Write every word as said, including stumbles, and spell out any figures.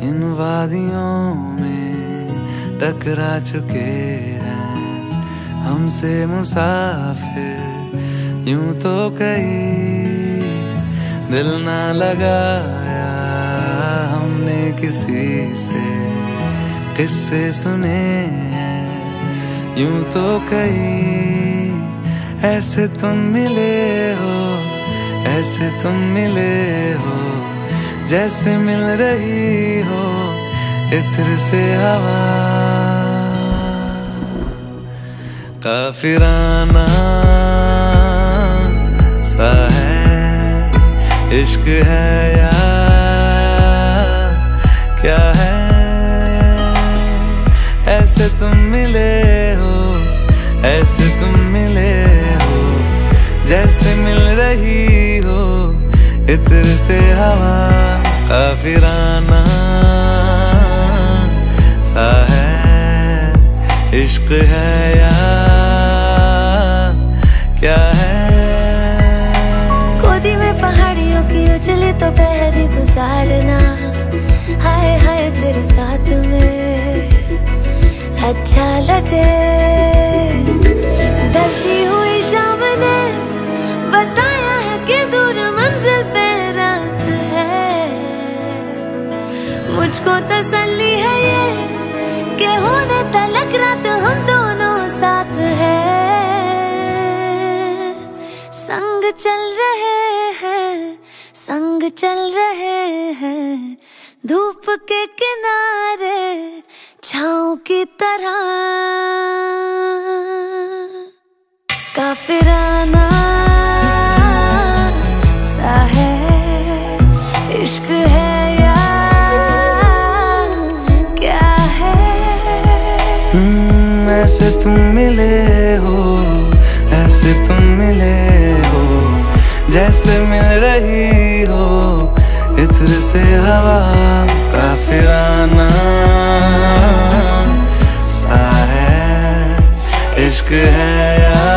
इन वादियों में टकरा चुके हैं हमसे मुसाफिर यूं तो कहीं दिल ना लगाया हमने किसी से किस्से सुने हैं यूं तो कहीं ऐसे तुम मिले हो ऐसे तुम मिले हो जैसे मिल रही हो इत्र से हवा काफिराना सा है इश्क है या क्या है ऐसे तुम मिले हो ऐसे तुम मिले हो जैसे मिल रही हो इत्र से हवा काफिराना सा है इश्क है या क्या है गोदी में पहाड़ियों की उजली तो पहरी गुजारना हाय हाय तेरे साथ में अच्छा लगे डरती हुई शाम ने बताया है कि दूर मंजिल पे रात है मुझको तसल्ली है ये कि होने तलक रात हम दोनों साथ है संग चल रहे हैं संग चल रहे हैं धूप के किनारे छाँव की तरह काफिराना सा है इश्क है या क्या है hmm, ऐसे तुम मिले हो ऐसे तुम मिले हो जैसे मिल रही हो इत्र से हवा काफिराना सा है इश्क है या